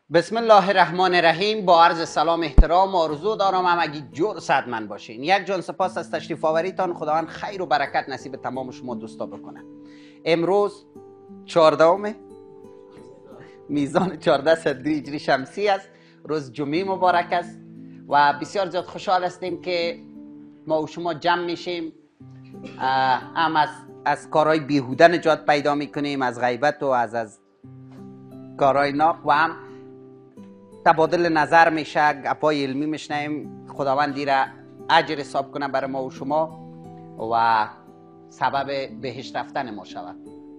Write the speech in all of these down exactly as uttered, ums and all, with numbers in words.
بسم الله الرحمن الرحیم. با عرض سلام احترام آرزو دارم همگی جور صدمند باشین. یک جان سپاس از تشریف آوریتان. خداوند خیر و برکت نصیب تمام شما دوستا بکنه. امروز چهاردهم میزان چهارده صدری هجری شمسی است. روز جمعه مبارک است و بسیار زیاد خوشحال هستیم که ما و شما جمع میشیم، هم از از کارهای بیهوده نجات پیدا میکنیم، از غیبت و از از کارهای ناق، و هم تبادل نظر میشه، گپای علمی میشنیم. خداوند دیره اجر حساب کنه برای ما و شما و سبب بهشت رفتن ما شود.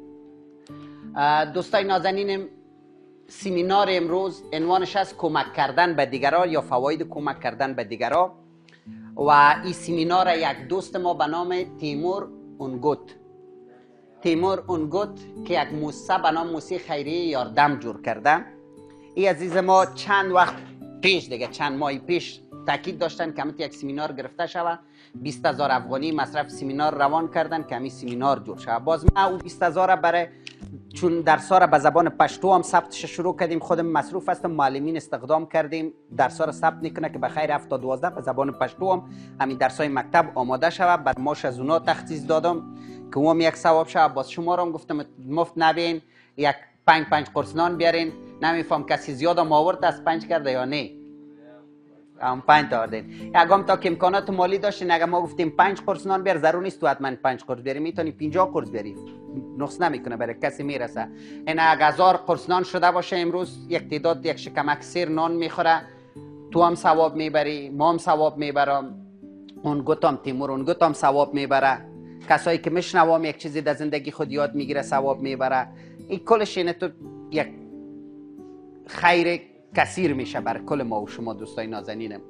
دوستای نازنینم، سمینار امروز عنوانش است کمک کردن به دیگران یا فواید کمک کردن به دیگران، و این سمینار یک دوست ما به نام تیمور اونگوت تیمور اونگوت که یک موسسه به نام موسسه خیریه یاردم جور کرده. این عزیز ما چند وقت پیش، دیگه چند ماه پیش تاکید داشتن که همین یک سمینار گرفته شود. بیست هزار افغانی مصرف سمینار روان کردن که همین سمینار جور شود. باز ما او بیست هزار برای چون درس‌ها را به زبان پشتو هم ثبتش شروع کردیم، خودم مصروف هستم، معلمین استخدام کردیم درس‌ها را ثبت میکنه که بخیر هفت تا دوازده به زبان پشتو هم همین درس‌های مکتب آماده شود. بر ماش از اونا تخصیص دادم که اونم یک ثواب شود. باز شما را هم گفتم مفت نبین، یک پنج پنج قرص نان بیارین. نمیفهم کسی زیاد هم آورد از پنج کرده یا نه، هم پنج تا آوردین. یکم تا که امکانات مالی داشتین، اگه ما گفتیم پنج قرص نان بیار، ضرور نیست تو حتما پنج قرص بیاری، میتونی پنجاه قرص بیاری، نقص نمیکنه، برای کسی میرسه. این اگه هزار قرص نان شده باشه امروز، یک تعداد یک شکمک سیر نان میخوره، تو هم ثواب میبری، ما هم ثواب میبرم، اون گوتام تیمور اون گوتام ثواب میبره، کسایی که میشنوام یک چیزی در زندگی خود یاد میگیره ثواب میبره. این کلش اینه، تو یک خیر کثیر میشه بر کل ما و شما دوستای نازنینم.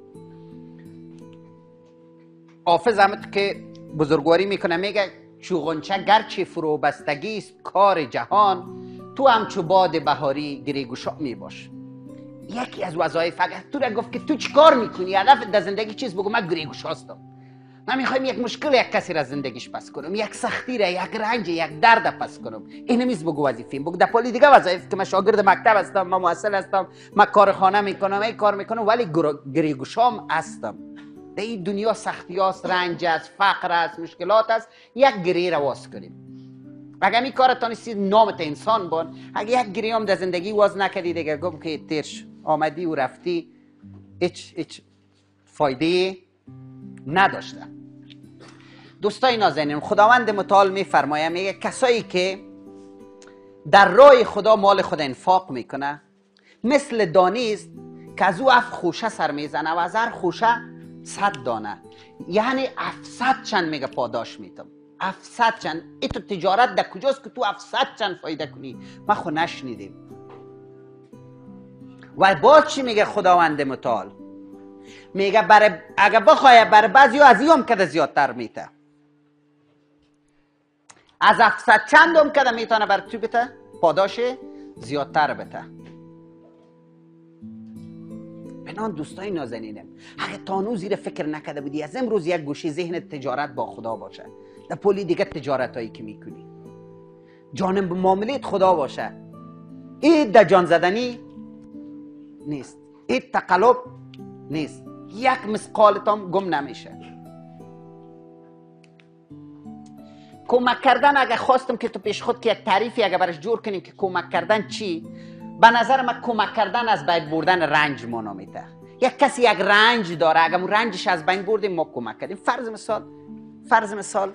حافظ احمد که بزرگواری میکنه میگه چوغنچه گرچه فرو بستگی است کار جهان، تو هم چو باد بهاری گریگوشا میباش. یکی از وظایف، اگر تو را گفت که تو چیکار میکنی، هدف در زندگی چیز، بگو من گریگوشا هستم، من میخوایم یک مشکل یک کسی را زندگیش پس کنم، یک سختی را، یک رنج، یک درد پس کنم. این میز بگو وظیفه‌ام. بگو در پالی دیگه وظایف که من شاگرد مکتب هستم، من محصل هستم، من کارخانه میکنم، این کار میکنم، ولی گریگوشام هستم. در این دنیا سختی است، رنج است، فقر است، مشکلات است. یک گری را واس کنیم. اگه می کار تانستی نامت انسان بان، اگه یک گری هم در زندگی واز نکردی، دیگه گم که ترش آمدی و رفتی، هیچ هیچ فایده نداشته. دوستای نازنین، خداوند متعال میفرماید، میگه کسایی که در راه خدا مال خود انفاق میکنه مثل دانه است که از او اف خوشه سر میزنه و از هر خوشه صد دانه، یعنی افصد چند میگه پاداش میتم. افصد چند. ای تو تجارت در کجاست که تو افصد چند فایده کنی؟ ما خو نشنیدیم. و باز چی میگه خداوند متعال؟ میگه برای اگه بخواه برای بعضی ها از این هم کده زیادتر میته، از افصد چند هم کده میتونه برای تو بته پاداش زیادتر بته. بنان دوستای نازنینم، اگه تانو زیر فکر نکده بودی، از امروز یک گوشی ذهن تجارت با خدا باشه، در پولی دیگه تجارت هایی که میکنی جانب معاملت خدا باشه. این در جان زدنی نیست، این تقلب نیست، یک مثقالت هم گم نمیشه. کمک کردن، اگه خواستم که تو پیش خود که یک تعریفی اگه برش جور کنیم که کمک کردن چی، به نظر من کمک کردن از بین بردن رنج ما نامیده. یک کسی یک رنج داره، اگه اون رنجش از بین بردیم ما کمک کردیم. فرض مثال فرض مثال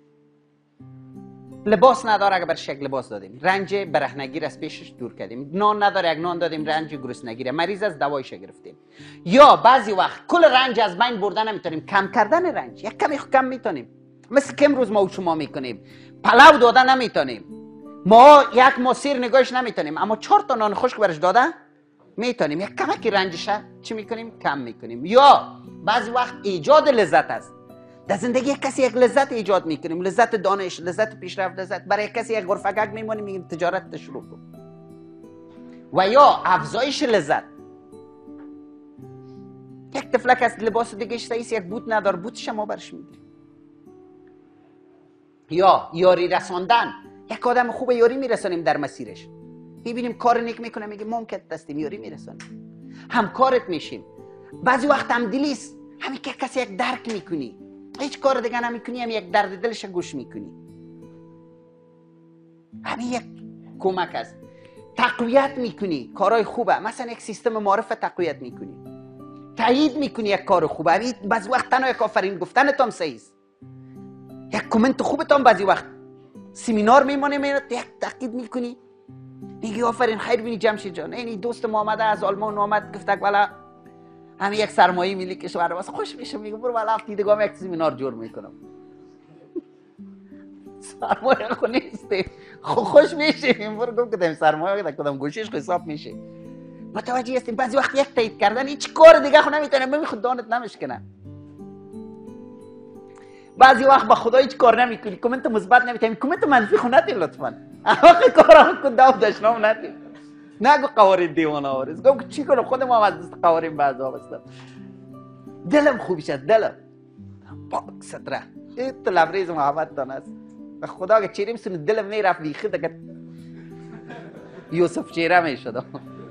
لباس نداره، اگه برش یک لباس دادیم، رنج برهنگی را از پیشش دور کردیم. نان نداره، یک نان دادیم، رنج گرسنگی را، مریض از دوایش گرفتیم. یا بعضی وقت کل رنج از بین بردن نمیتونیم، کم کردن رنج یک کمی کم میتونیم. مثل که امروز ما و شما میکنیم، پلاو دادن نمیتونیم، ما یک ماسیر نگاهش نمیتونیم، اما چهار تا نان خشک برش داده میتونیم. یک کمکی رنجش چی میکنیم؟ کم میکنیم. یا بعضی وقت ایجاد لذت است در زندگی. یک کسی یک لذت ایجاد میکنیم، لذت دانش، لذت پیشرفت، لذت برای یک کسی یک غرفه‌گگ میمونیم، میگیم تجارت شروع کن. و یا افزایش لذت، یک تفلک از لباس دیگه اشتاییست، یک بوت ندار، بوتش ما برش میگیریم. یا یاری رساندن، یک آدم خوب یاری میرسانیم در مسیرش. میبینیم کار نیک میکنه میگه ممکن دست میاری میرسونه، همکارت میشیم. بعضی وقت هم دلیست، همین که کسی یک درک میکنی، هیچ کار دیگه نمیکنی، هم یک درد دلش گوش میکنی، همین یک کمک است. تقویت میکنی، کارهای خوبه، مثلا یک سیستم معرفت تقویت میکنی، تایید میکنی یک کار خوبه. همین بعضی وقت تنها یک آفرین گفتنت هم صحیح است، یک کامنت خوبت هم بعضی وقت سمینار میمونه میرد یک تاکید میکنی، میگی آفرین خیر بینی جمشید جان، این دوست ما آمده از آلمان اومد گفت والا همین یک سرمایه ملی کشور واسه خوش میشه، میگه برو والا هفته دیگه یک سمینار جور میکنم. سرمایه خو نیستی، خوش میشه، برو گم کدام سرمایه کدام کدام گوشش حساب میشه. متوجه هستیم بعضی وقت یک تایید کردن هیچ کار دیگه خو نمیتونه، من خود دانت نمیشکنه. بعضی وقت با خدا هیچ کار نمیکنی، کامنت مثبت نمیتونی، کامنت منفی خو ندی لطفا. آخه کارام کو داو داشنام ندی. نگو قوارین دیوانه آورز، گم چی کنم خودم هم از دست قوارین بعضا بستم. دلم خوبی شد، دلم پاک ستره. این لبریز محبت دان است. به خدا که چیریم سن دلم میرفت بیخی دیگه یوسف چهره میشد.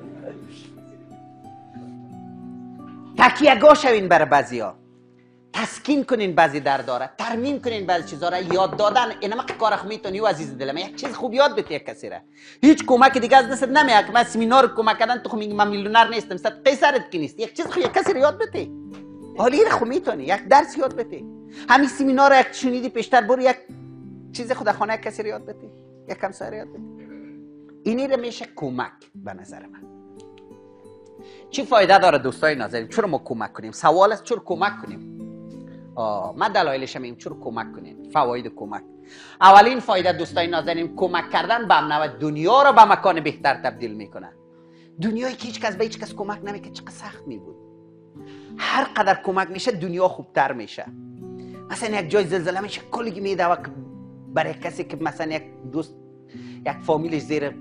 تکیه گاه شوین برای بعضیا، تسکین کنین بعضی درداره، ترمیم کنین بعضی چیزا را، یاد دادن. اینما که کار میتونی و عزیز دلم یک چیز خوب یاد بده یک کسی را. هیچ کمک دیگه از دست نمیاد که من سمینار کمک کردن تو میگی من میلیونر نیستم، صد قیصرت کی نیست. یک چیز خوب یک کسی را یاد بده، حالی را خو میتونی یک درس یاد بده. همین سمینار یک شنیدی پیشتر برو یک چیز خدا خانه یک کسی را یاد بده، یک کم سر یاد بده. اینی را میشه کمک به نظر من. چی فایده داره دوستای نازنین؟ چرا ما کمک کنیم؟ سوال است چرا کمک کنیم؟ آه من دلایلش میگم چرا کمک کنین. فواید کمک، اولین فایده دوستای نازنین، کمک کردن به امن و دنیا رو به مکان بهتر تبدیل میکنه. دنیایی که هیچ کس به هیچ کس کمک نمیکنه چقدر سخت می بود. هر قدر کمک میشه دنیا خوبتر میشه. مثلا یک جای زلزله میشه کلی میده و برای کسی که مثلا یک دوست یک فامیلش زیر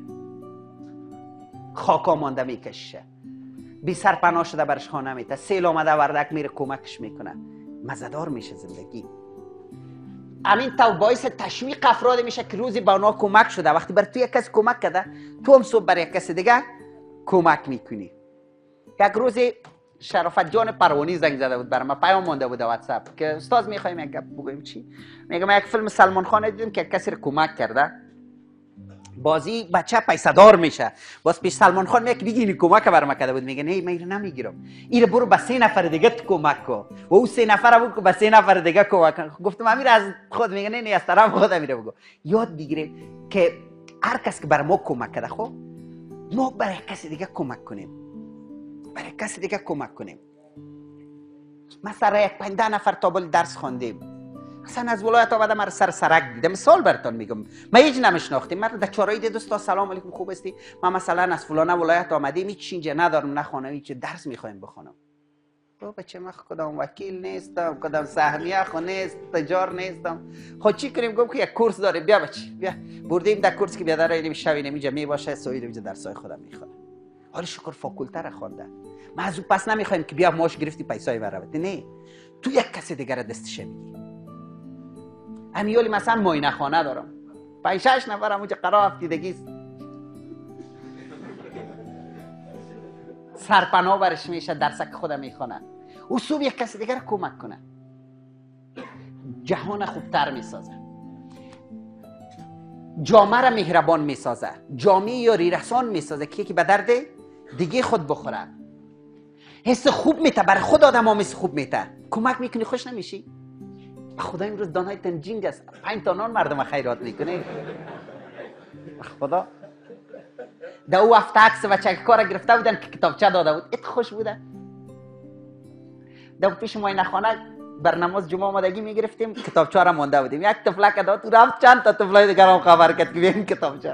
خاکا مانده میکشه، بی سرپناه شده برش خانه میته، سیل آمده وردک میره کمکش میکنه، مزدار میشه زندگی. همین تو باعث تشویق افراد میشه که روزی به اونا کمک شده. وقتی بر تو یک کس کمک کرده تو هم صبح برای یک کس دیگه کمک میکنی. یک روزی شرافت جان پروانی زنگ زده بود برام، پیام مونده بود واتساپ که استاد میخوایم یک گپ بگویم. چی؟ میگم من یک فیلم سلمان خان دیدم که کسی رو کمک کرده، بازی بچه پیسه دار میشه، باز پیش سلمان خان میگه بگی این کمک برام کرده بود، میگه نه من اینو نمیگیرم، اینو برو به سه نفر دیگه کمک کن و او سه نفر بود که به سه نفر دیگه کمک کن. گفتم امیر از خود، میگه نه نه از طرف خود امیر بگو. یاد بگیریم که هر کس که بر ما کمک کرده خب ما برای کسی دیگه کمک کنیم، برای کسی دیگه کمک کنیم. مثلا یک پنج نفر تابل درس خواندیم، مثلا از ولایت آمده مرا سر سرک دیده، مثال براتون میگم، من هیچ نمیشناختیم، مرا در چارایی دید دوستا سلام علیکم خوب هستی، من مثلا از فلانه ولایت آمدیم، هیچ اینجا ندارم نه خانه، هیچ درس میخوایم بخونم. تو بچه من کدام وکیل نیستم، کدام سهمیه خو نیست، تجار نیستم، خب چی کنیم؟ گفتم که یک کورس داریم، بیا بچه بیا. بردیم در کورس که بیا در اینم شب اینم اینجا می باشه، سوید اینجا درسای خودم میخونه. حالا شکر فاکولته را خوانده. ما از پس نمیخوایم که بیا ماش گرفتی پیسای مرا بده، نه، تو یک کسی دیگه را دستش میگی. امیالی مثلا معاینه خانه دارم، پنج شش نفر اونجا قرار افتیدگی است، سرپناه برش میشه، درسک خودم میخونه، او صبح یک کسی دیگر کمک کنه، جهان خوبتر میسازه، جامعه را مهربان میسازه، جامعه یا ریرسان میسازه که یکی به درد دیگه خود بخوره، حس خوب میته، برای خود آدم ها حس خوب میته، کمک میکنی خوش نمیشی؟ خدا امروز دانای تنجینگ است، پنج تا نان مردم خیرات میکنه. خدا در او هفته عکس و چککار گرفته بودن که کتابچه داده بود، ات خوش بوده. در پیش معاینه خانه بر نماز جمعه آمدگی میگرفتیم، کتابچه را مونده بودیم، یک طفلک داد تو رفت چند تا طفلای دیگر هم خبر کرد که این کتابچه.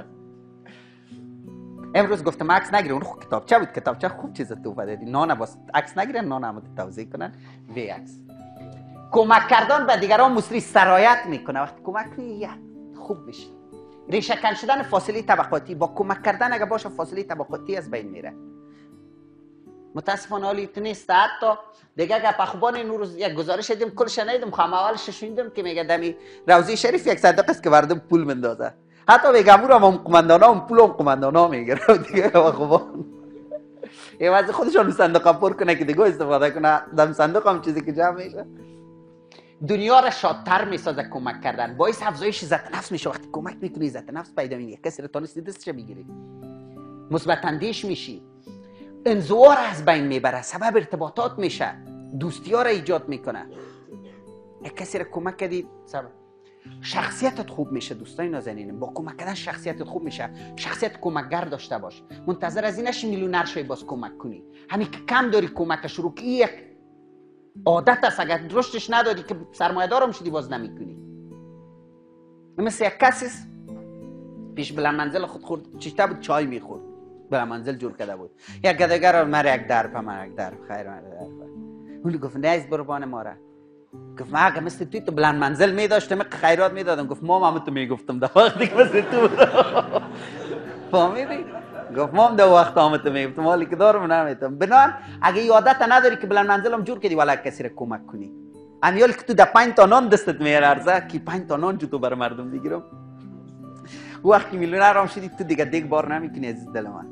امروز گفتم عکس نگیره، اون خود کتابچه بود، کتابچه خوب چیز تو بده، نان باز عکس نگیرن، نان هم توضیح کنن وی عکس. کمک کردن به دیگران مصری سرایت میکنه. وقتی کمک کنی خوب میشه. ریشه کن شدن فاصله طبقاتی با کمک کردن اگه باشه فاصله طبقاتی از بین میره. متاسفانه حالی تو نیست. حتی دیگه گپ اخبار این روز یک گزارش دیدم کلش ندیدم، خواهم اولش شنیدم که میگه دمی روضه شریف یک صندوق است که مردم پول مندازه، حتی میگم رو هم قماندانا هم پول هم قماندانا میگیره دیگه. خوبان یه واسه خودشون صندوق پر کنه که دیگه استفاده کنه، دم صندوق هم چیزی که جمع میشه. دنیا را شادتر میسازه کمک کردن، باعث افزایش عزت نفس میشه. وقتی کمک میکنی عزت نفس پیدا میکنی، کسی رو تونستی دستش بگیری، مثبت اندیش میشی، انزوا را از بین میبره، سبب ارتباطات میشه، دوستی ها را ایجاد میکنه. یک کسی را کمک کردی سبب شخصیتت خوب میشه. دوستای نازنینم، با کمک کردن شخصیتت خوب میشه. شخصیت کمکگر داشته باش، منتظر از این نشی میلیونر شوی باز کمک کنی. همین که کم داری کمک شروع کی، یک عادت است. اگر درستش نداری که سرمایه دارم شدی باز نمیکنی. مثل یک کسی پیش بلند منزل خود خورد چیشته بود، چای میخورد، بلند منزل جور کرده بود. یک گداگر مر یک درب مر یک درب خیر مر درب. اون گفت نه از قربان ما را. گفت ما اگه مثل توی تو بلند منزل می داشتم خیرات میدادم. گفت ما هم تو میگفتم در وقتی که مثل تو فهمیدی؟ گفت ما هم در وقت هم تو میگفتم حالی که دارم نمیتونم. بنان اگه این عادت نداری که بلند منزل هم جور کردی ولی کسی را کمک کنی، امیال که تو در پنج تا نان دستت میارزه که پنج تا نان جو تو بر مردم بگیرم، وقتی میلیونر هم شدی تو دیگه دیگه بار نمیکنی. عزیز دل من،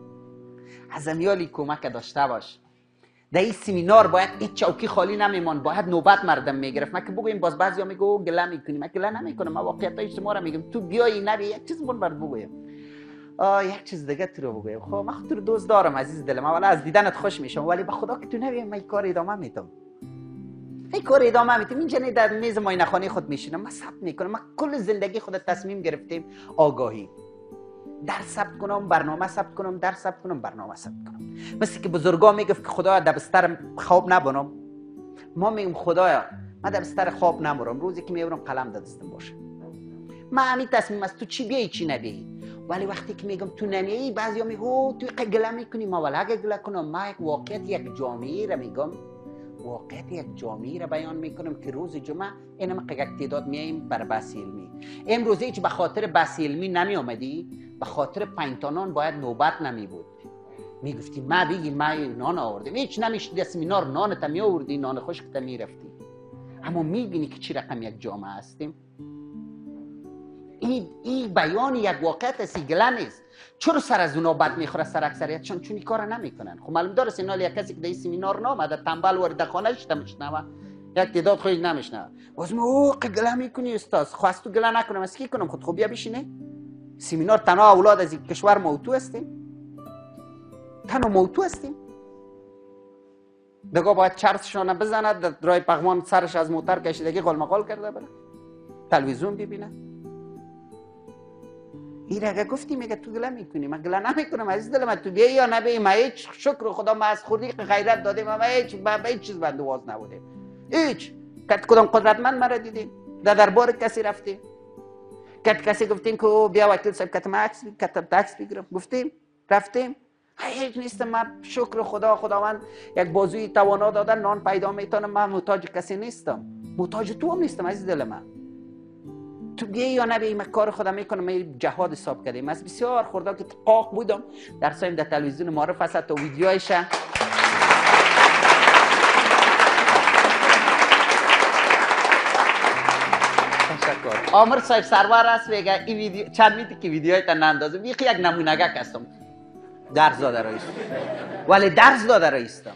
از امیالی کمک داشته باش. در این سمینار باید هیچ چوکی خالی نمیمان، باید نوبت مردم میگرفت. من که بگویم باز بعضیا میگو گله میکنی، من گله نمیکنم، من واقعیتای شما را میگم. تو بیای نبی یک چیز من برات بگویم، آه یک چیز دیگه تو رو بگویم. خب من تو رو دوست دارم عزیز دل من، ولی از دیدنت خوش میشم، ولی به خدا که تو نبی من این کار ادامه میدم. این کار ادامه میدم. اینجا نه در میز ماینه خانه خود میشینم، من ثبت میکنم. من کل زندگی خود تصمیم گرفتیم آگاهی، در ثبت کنم، برنامه ثبت کنم، در ثبت کنم، برنامه ثبت کنم. مثل که بزرگا میگفت که خدایا در بستر خواب نبرم، ما میگم خدایا من در بستر خواب نمرم، روزی که میبرم قلم در دستم باشه. من همین تصمیم است تو چی بیایی چی نبیایی. ولی وقتی که میگم تو نمیایی، بعضیا میگو تو گله میکنی. ما ولی اگه گله کنم، ما یک واقعیت یک جامعه را میگم، واقعیت یک جامعه را بیان میکنم که روز جمعه این ما یک تعداد میایم بر بحث علمی. امروز هیچ به خاطر بحث علمی نمی آمدی، به خاطر پنج تا نان باید نوبت نمی بود. میگفتی ما بگی ما نان آوردیم، هیچ نمیشد سمینار نانت می آوردی، نان خشکت می رفتی. اما میبینی که چی رقم یک جامعه هستیم. این این بیان یک واقعیت است، گله نیست. چرا سر از اونا بد میخوره سر اکثریتشون؟ چون این کارو نمیکنن. خب معلوم داره سینال یک کسی که در این سمینار نامده تنبل ورده خانه شده میشنوه، یک تعداد خودش نمیشنوه، باز ما او گله میکنی استاد. خواست تو گله نکنم از کی کنم؟ خود خوبیا بشینه. سمینار تنها اولاد از این کشور موتو هستیم، تنها موتو هستیم. دیگه باید چرسشانه بزند در رای پغمان، سرش از موتر کشیدگی قلمقال کرده بره، تلویزیون ببینه. این اگه گفتی میگه تو گله میکنی، من گله نمیکنم عزیز دل من. تو بیایی یا نبیایی، ما هیچ شکر خدا ما از خوردی غیرت دادیم، ما هیچ با هیچ چیز بندواز نبودیم. هیچ کت کدام قدرتمند مرا دیدیم در دربار کسی رفتیم، کت کسی گفتیم که بیا وکیل صاحب کت ما عکس کتب عکس بگیرم، گفتیم رفتیم. هیچ نیستم. من شکر خدا، خداوند یک بازوی توانا دادن، نان پیدا میتونم. من محتاج کسی نیستم، محتاج تو هم نیستم عزیز دل من. تو بیایی یا نبیایی من کار خودم میکنم. من جهاد حساب کردیم از بسیار خورده که قاق بودم در سایم در تلویزیون معرف هست تا ویدیوهایش. تشکر. عامر صاحب سرور است میگه این ویدیو چند میتی که ویدیوهای تا نندازم. یک یک نمونهگه هستم، درس داده رایستم، ولی درس داده رایستم.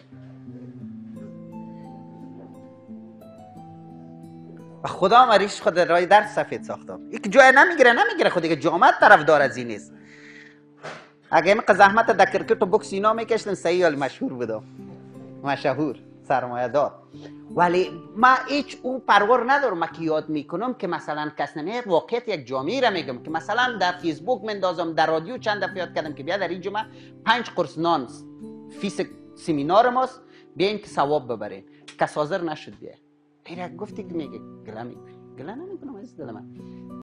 خدا مریش خود رای در سفید ساختم. یک جای نمیگیره نمیگیره خود دیگه جامعه طرفدار از این نیست. اگه این زحمت در کرکت و بوکس اینا میکشتن سیال مشهور بودم، مشهور سرمایه دار. ولی ما هیچ اون پرور ندارم. ما که یاد میکنم که مثلا کس نمیاد واقعیت یک جامعه را میگم که مثلا در فیسبوک مندازم، در رادیو چند دفعه یاد کردم که بیا در این جمعه پنج قرص نان فیس سمینار ماست، بیاین که ثواب ببرین. کس حاضر نشد بیه. غیر گفتی که میگه گله میکنی، گله نمیکنم عزیز دل من.